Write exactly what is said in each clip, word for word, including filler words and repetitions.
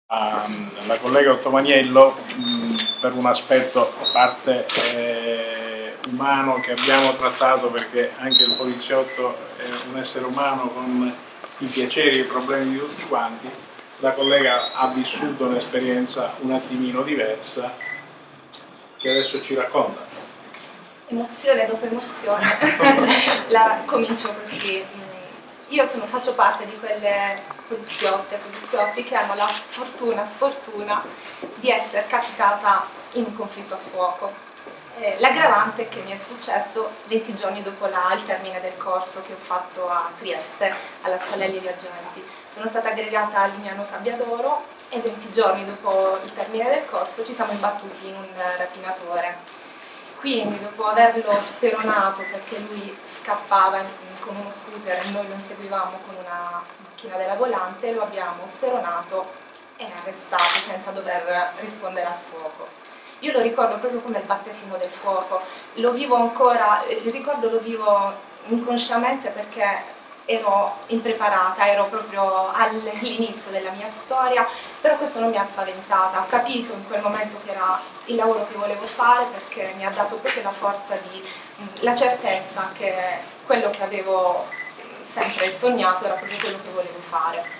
La collega Ottomaniello mh, per un aspetto a parte eh, umano che abbiamo trattato, perché anche il poliziotto è un essere umano con i piaceri e i problemi di tutti quanti. La collega ha vissuto un'esperienza un attimino diversa che adesso ci racconta. Emozione dopo emozione. La comincio così. Io sono, faccio parte di quelle poliziotte e poliziotti che hanno la fortuna, sfortuna di essere capitata in un conflitto a fuoco. Eh, L'aggravante è che mi è successo venti giorni dopo la, il termine del corso che ho fatto a Trieste, alla Spallelli Viaggianti. Sono stata aggregata a Lignano Sabbiadoro e venti giorni dopo il termine del corso ci siamo imbattuti in un rapinatore. Quindi dopo averlo speronato, perché lui scappava con uno scooter e noi lo inseguivamo con una macchina della volante, lo abbiamo speronato e arrestato senza dover rispondere al fuoco. Io lo ricordo proprio come il battesimo del fuoco, lo vivo ancora, il ricordo lo vivo inconsciamente perché ero impreparata, ero proprio all'inizio della mia storia, però questo non mi ha spaventata. Ho capito in quel momento che era il lavoro che volevo fare, perché mi ha dato proprio la forza, di, la certezza che quello che avevo sempre sognato era proprio quello che volevo fare.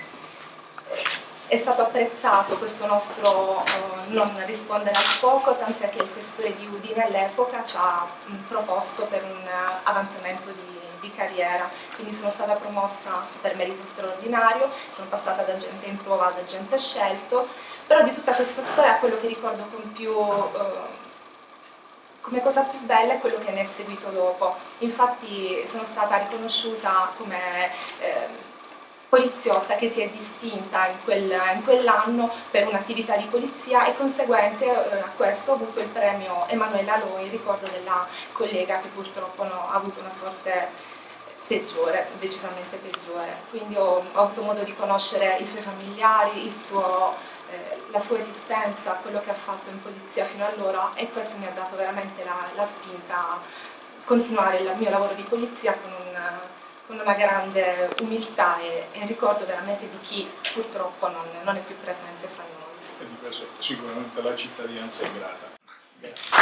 È stato apprezzato questo nostro eh, non rispondere al fuoco, tant'è che il questore di Udine all'epoca ci ha mh, proposto per un uh, avanzamento di di carriera, quindi sono stata promossa per merito straordinario, sono passata da agente in prova ad agente scelto, però di tutta questa storia quello che ricordo con più, eh, come cosa più bella è quello che ne è seguito dopo. Infatti sono stata riconosciuta come eh, poliziotta che si è distinta in, quel, in quell'anno per un'attività di polizia, e conseguente eh, a questo ho avuto il premio Emanuela Loi in ricordo della collega che purtroppo no, ha avuto una sorte peggiore, decisamente peggiore. Quindi ho, ho avuto modo di conoscere i suoi familiari, il suo, eh, la sua esistenza, quello che ha fatto in polizia fino allora, e questo mi ha dato veramente la, la spinta a continuare il mio lavoro di polizia con un con una grande umiltà e, e ricordo veramente di chi purtroppo non, non è più presente fra noi. E di questo sicuramente la cittadinanza è grata. Grazie.